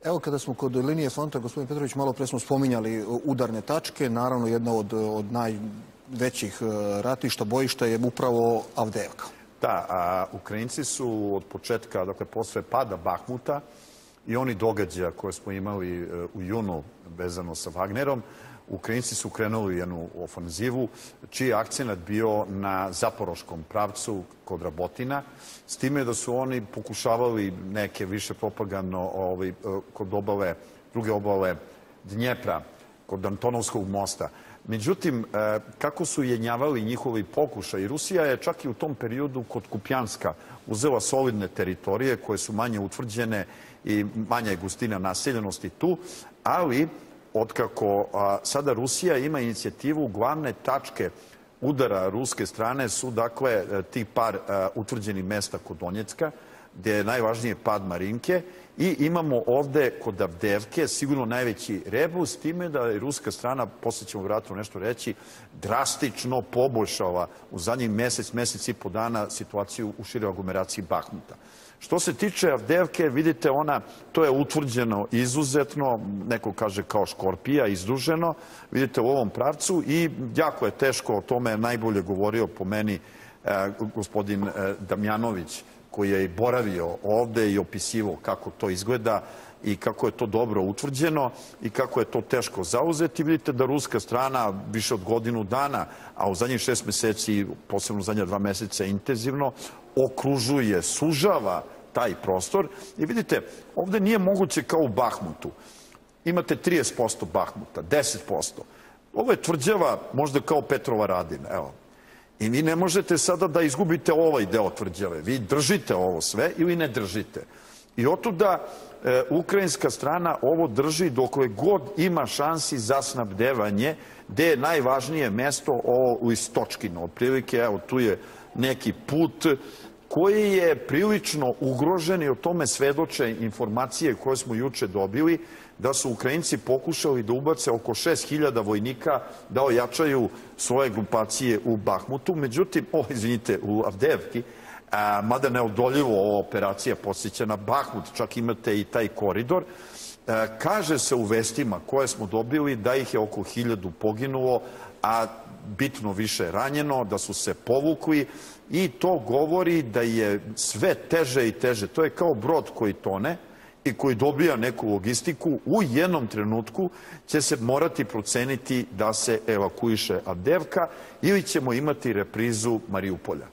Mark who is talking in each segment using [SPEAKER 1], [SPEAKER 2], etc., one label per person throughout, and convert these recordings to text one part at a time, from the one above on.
[SPEAKER 1] Evo, kada smo kod linije fronta, gospodin Petrović, malo pre smo spominjali udarne tačke. Naravno, jedna od najvećih ratišta, bojišta je upravo Avdijevka.
[SPEAKER 2] Da, a Ukrajinci su od početka, dakle, posle pada Bahmuta i oni događaja koje smo imali u junu vezano sa Wagnerom, Ukrajinci su krenuli u jednu ofenzivu, čiji je akcenat bio na zaporoškom pravcu kod Rabotina, s time da su oni pokušavali neke više propagandno kod obale, druge obale Dnjepra, kod Antonovskog mosta. Međutim, kako su jenjavali njihovi pokušaj, Rusija je čak i u tom periodu kod Kupjanska uzela solidne teritorije koje su manje utvrđene i manja je gustina naseljenosti tu, ali otkako sada Rusija ima inicijativu, glavne tačke udara ruske strane su, dakle, tih par utvrđenih mesta kod Donjecka, gde je najvažnije pad Marinke, i imamo ovde kod Avdijevke sigurno najveći rebus, s time da je ruska strana, posle ćemo vjerojatno nešto reći, drastično poboljšala u zadnjih mesec i po dana situaciju u široj aglomeraciji Bahmuta. Što se tiče Avdijevke, vidite, to je utvrđeno izuzetno, neko kaže kao škorpija, izduženo, vidite u ovom pravcu, i jako je teško, o tome je najbolje govorio po meni gospodin Damjanović, koji je i boravio ovde i opisivao kako to izgleda i kako je to dobro utvrđeno i kako je to teško zauzeti. Vidite da ruska strana više od godinu dana, a u zadnjih 6 meseci, posebno u zadnja 2 meseca intenzivno, okružuje, sužava taj prostor. I vidite, ovde nije moguće kao u Bahmutu. Imate 30% Bahmuta, 10%. Ovo je tvrđava možda kao Petrova Radina, evo. I vi ne možete sada da izgubite ovaj deo tvrđave. Vi držite ovo sve ili ne držite. I otuda ukrajinska strana ovo drži dokle god ima šansi za snabdevanje, gde je najvažnije mesto ovo u Istočkinu. Otprilike, evo, tu je neki put koji je prilično ugrožen i o tome svedoče informacije koje smo juče dobili, da su Ukrajinci pokušali da ubace oko 6.000 vojnika da ojačaju svoje grupacije u Bahmutu. Međutim, u Avdijevki, mada neodoljivo ova operacija podsjeća na Bahmut, čak imate i taj koridor, kaže se u vestima koje smo dobili da ih je oko 1.000 poginulo, a bitno više ranjeno, da su se povukli, i to govori da je sve teže i teže. To je kao brod koji tone i koji dobija neku logistiku. U jednom trenutku će se morati proceniti da se evakuiše Avdijevka ili ćemo imati reprizu Mariupolja.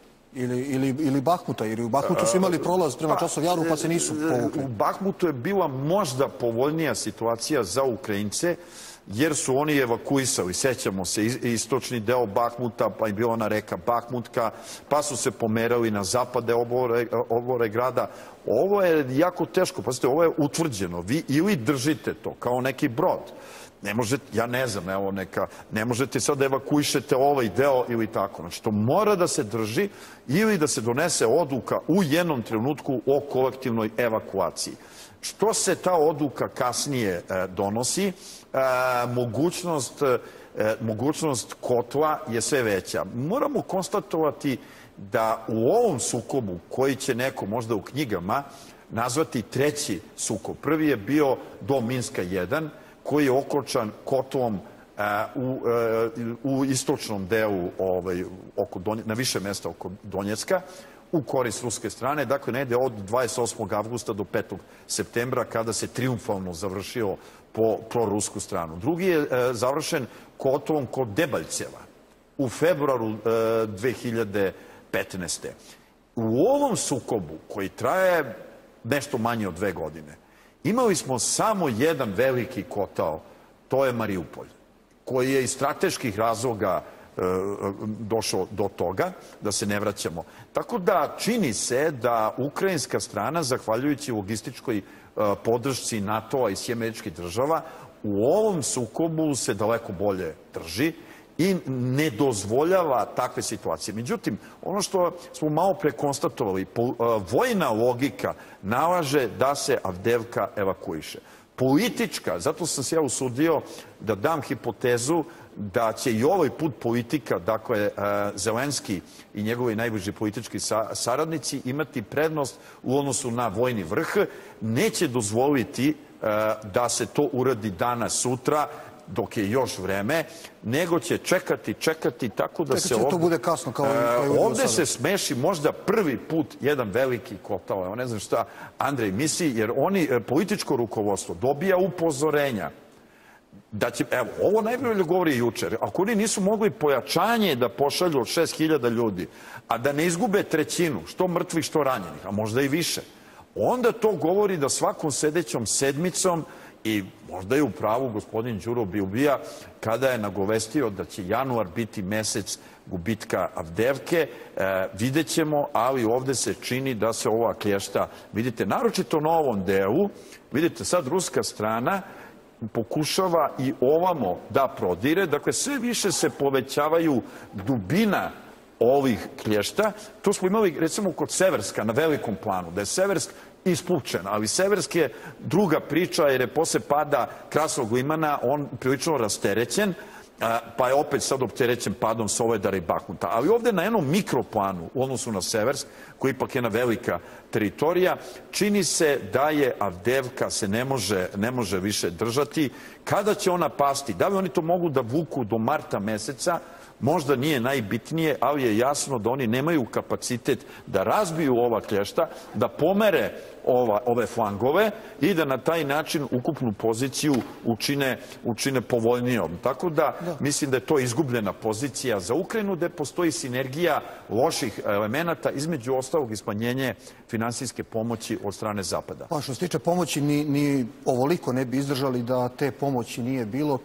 [SPEAKER 1] Ili Bahmuta, jer u Bahmutu su imali prolaz prema Časov Jaru pa se nisu povukli.
[SPEAKER 2] U Bahmutu je bila možda povoljnija situacija za Ukrajince, jer su oni evakuisali, sećamo se, istočni deo Bahmuta, pa je bila ona reka Bahmutka, pa su se pomerali na zapade obore grada. Ovo je jako teško, pazite, ovo je utvrđeno. Vi ili držite to kao neki brod. Ne možete, ja ne znam, evo neka, ne možete sad da evakuišete ovaj deo ili tako. Znači, to mora da se drži ili da se donese odluka u jednom trenutku o kolektivnoj evakuaciji. Što se ta odluka kasnije donosi, mogućnost kotla je sve veća. Moramo konstatovati da u ovom sukobu, koji će neko možda u knjigama nazvati treći sukob, prvi je bio do Minska 1, koji je okončan kotlom u istočnom delu, na više mesta oko Donjecka, u korist ruske strane, dakle negde od 28. avgusta do 5. septembra, kada se triumfalno završio po prorusku stranu. Drugi je završen kotlom kod Debaljceva u februaru 2015. U ovom sukobu, koji traje nešto manje od 2 godine, imali smo samo jedan veliki kotao, to je Mariupolj, koji je iz strateških razloga došao do toga, da se ne vraćamo. Tako da čini se da ukrajinska strana, zahvaljujući logističkoj podršci NATO-a i SAD-a, u ovom sukobu se daleko bolje drži i ne dozvoljava takve situacije. Međutim, ono što smo malo pre konstatovali, vojna logika nalaže da se Avdijevka evakuiše. Politička, zato sam se ja usudio da dam hipotezu da će i ovaj put politika, dakle Zelenski i njegovi najbliži politički saradnici, imati prednost u odnosu na vojni vrh, neće dozvoliti da se to uradi danas, sutra, dok je još vreme, nego će čekati tako da se
[SPEAKER 1] to bude kasno kao i
[SPEAKER 2] ovde se smeši možda prvi put jedan veliki kotao. Evo ne znam šta Andrej misli, jer oni, političko rukovodstvo, dobija upozorenja da će, evo, ovo najbolje govori jučer, ako oni nisu mogli pojačanje da pošalju od 6.000 ljudi, a da ne izgube trećinu, što mrtvih, što ranjenih, a možda i više, onda to govori da svakom sedećom sedmicom, i možda je u pravu gospodin Đuro Bilbija kada je nagovestio da će januar biti mesec gubitka Avdevke, vidjet ćemo, ali ovde se čini da se ova klješta, vidite, naročito na ovom delu, vidite sad ruska strana pokušava i ovamo da prodire, dakle sve više se povećavaju dubina ovih klješta. To smo imali recimo kod Severska na velikom planu, da je Seversk ispučen, ali Seversk je druga priča jer je posle pada Krasnog Limana on prilično rasterećen, pa je opet sad opterećen padom Soledara i Bahmuta. Ali ovde na jednom mikroplanu u odnosu na Seversk, koji ipak je jedna velika teritorija, čini se da je Avdevka se ne može više držati. Kada će ona pasti? Da li oni to mogu da vuku do marta meseca? Možda nije najbitnije, ali je jasno da oni nemaju kapacitet da razbiju ova klješta, da pomere ove flangove i da na taj način ukupnu poziciju učine povoljnijom. Tako da mislim da je to izgubljena pozicija za Ukrajinu, gde postoji sinergija loših elemenata, između ostalog i smanjenje finansijske pomoći od strane Zapada.
[SPEAKER 1] Pa što se tiče pomoći, ni ovoliko ne bi izdržali da te pomoći nije bilo.